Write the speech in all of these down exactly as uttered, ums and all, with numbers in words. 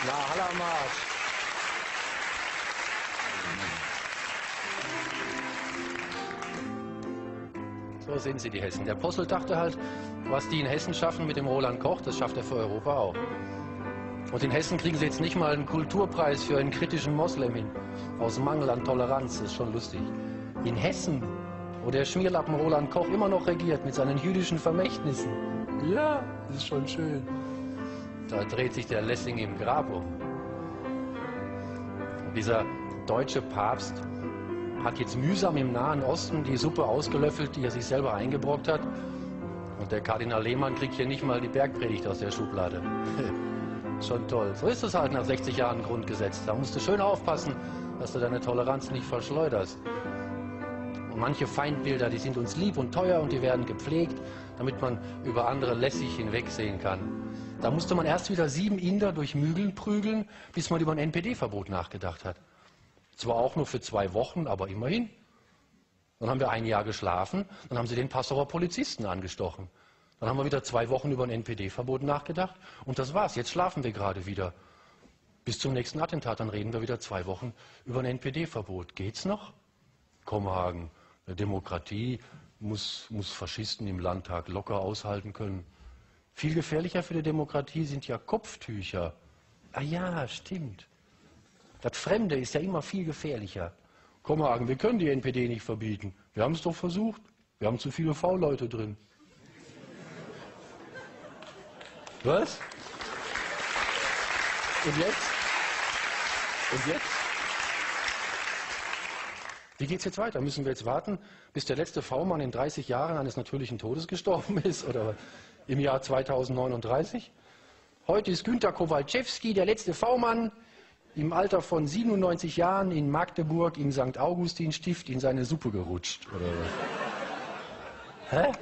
Na, Hallermarsch. So sind sie, die Hessen. Der Postel dachte halt, was die in Hessen schaffen mit dem Roland Koch, das schafft er für Europa auch. Und in Hessen kriegen sie jetzt nicht mal einen Kulturpreis für einen kritischen Moslem hin. Aus Mangel an Toleranz, das ist schon lustig. In Hessen, wo der Schmierlappen Roland Koch immer noch regiert mit seinen jüdischen Vermächtnissen. Ja, das ist schon schön. Da dreht sich der Lessing im Grab um. Und dieser deutsche Papst hat jetzt mühsam im Nahen Osten die Suppe ausgelöffelt, die er sich selber eingebrockt hat. Und der Kardinal Lehmann kriegt hier nicht mal die Bergpredigt aus der Schublade. Schon toll. So ist es halt nach sechzig Jahren Grundgesetz. Da musst du schön aufpassen, dass du deine Toleranz nicht verschleuderst. Und manche Feindbilder, die sind uns lieb und teuer und die werden gepflegt, damit man über andere lässig hinwegsehen kann. Da musste man erst wieder sieben Inder durch Mügeln prügeln, bis man über ein N P D-Verbot nachgedacht hat. Zwar auch nur für zwei Wochen, aber immerhin. Dann haben wir ein Jahr geschlafen, dann haben sie den Passauer Polizisten angestochen. Dann haben wir wieder zwei Wochen über ein N P D-Verbot nachgedacht und das war's. Jetzt schlafen wir gerade wieder. Bis zum nächsten Attentat, dann reden wir wieder zwei Wochen über ein N P D-Verbot. Geht's noch? Kommhagen, eine Demokratie muss, muss Faschisten im Landtag locker aushalten können. Viel gefährlicher für die Demokratie sind ja Kopftücher. Ah ja, stimmt. Das Fremde ist ja immer viel gefährlicher. Kommhagen, wir können die N P D nicht verbieten. Wir haben es doch versucht. Wir haben zu viele V-Leute drin. Was? Und jetzt? Und jetzt? Wie geht's jetzt weiter? Müssen wir jetzt warten, bis der letzte V-Mann in dreißig Jahren eines natürlichen Todes gestorben ist? Oder im Jahr zweitausendneununddreißig? Heute ist Günter Kowalczewski, der letzte V-Mann, im Alter von siebenundneunzig Jahren in Magdeburg im Sankt Augustin-Stift in seine Suppe gerutscht. Oder was? Hä?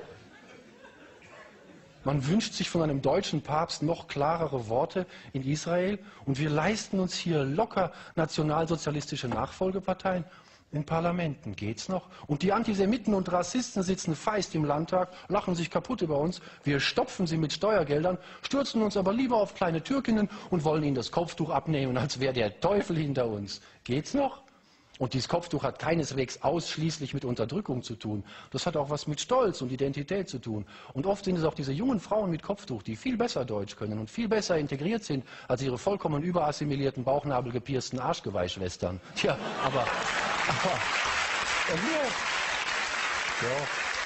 Man wünscht sich von einem deutschen Papst noch klarere Worte in Israel und wir leisten uns hier locker nationalsozialistische Nachfolgeparteien in Parlamenten. Geht's noch? Und die Antisemiten und Rassisten sitzen feist im Landtag, lachen sich kaputt über uns. Wir stopfen sie mit Steuergeldern, stürzen uns aber lieber auf kleine Türkinnen und wollen ihnen das Kopftuch abnehmen, als wäre der Teufel hinter uns. Geht's noch? Und dieses Kopftuch hat keineswegs ausschließlich mit Unterdrückung zu tun. Das hat auch was mit Stolz und Identität zu tun. Und oft sind es auch diese jungen Frauen mit Kopftuch, die viel besser Deutsch können und viel besser integriert sind als ihre vollkommen überassimilierten, bauchnabelgepiersten Arschgeweihschwestern. Tja, aber... aber ja. Ja.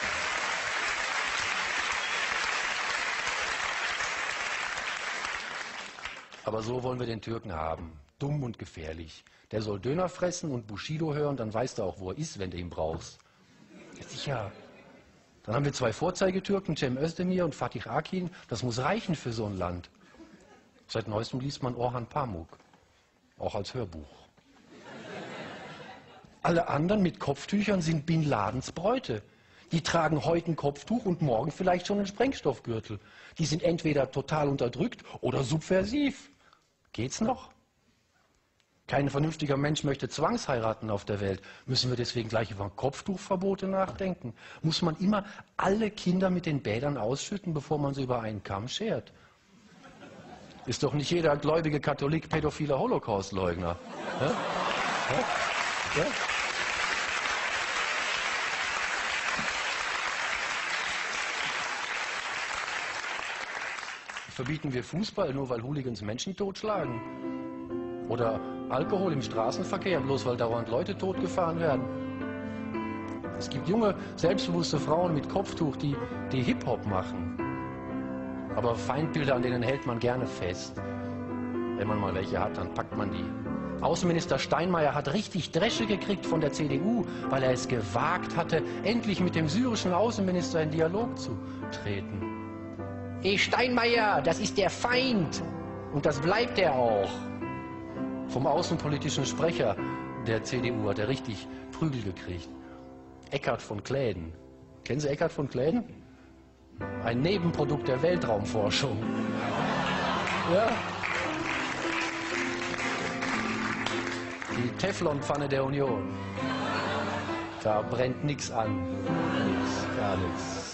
Aber so wollen wir den Türken haben. Dumm und gefährlich. Der soll Döner fressen und Bushido hören, dann weißt du auch, wo er ist, wenn du ihn brauchst. Ja, sicher. Dann haben wir zwei Vorzeigetürken, Cem Özdemir und Fatih Akin. Das muss reichen für so ein Land. Seit neuestem liest man Orhan Pamuk. Auch als Hörbuch. Alle anderen mit Kopftüchern sind Bin Ladens Bräute. Die tragen heute ein Kopftuch und morgen vielleicht schon einen Sprengstoffgürtel. Die sind entweder total unterdrückt oder subversiv. Geht's noch? Kein vernünftiger Mensch möchte zwangsheiraten auf der Welt. Müssen wir deswegen gleich über Kopftuchverbote nachdenken? Muss man immer alle Kinder mit den Bädern ausschütten, bevor man sie über einen Kamm schert? Ist doch nicht jeder gläubige Katholik pädophiler Holocaustleugner. Ja? Ja? Ja? Verbieten wir Fußball, nur weil Hooligans Menschen totschlagen? Oder Alkohol im Straßenverkehr, bloß weil dauernd Leute totgefahren werden? Es gibt junge, selbstbewusste Frauen mit Kopftuch, die, die Hip-Hop machen. Aber Feindbilder, an denen hält man gerne fest. Wenn man mal welche hat, dann packt man die. Außenminister Steinmeier hat richtig Dresche gekriegt von der C D U, weil er es gewagt hatte, endlich mit dem syrischen Außenminister in Dialog zu treten. Hey Steinmeier, das ist der Feind. Und das bleibt er auch. Vom außenpolitischen Sprecher der C D U hat er richtig Prügel gekriegt. Eckhard von Kläden. Kennen Sie Eckhard von Kläden? Ein Nebenprodukt der Weltraumforschung. Ja. Die Teflonpfanne der Union. Da brennt nichts an. Nix, gar nichts.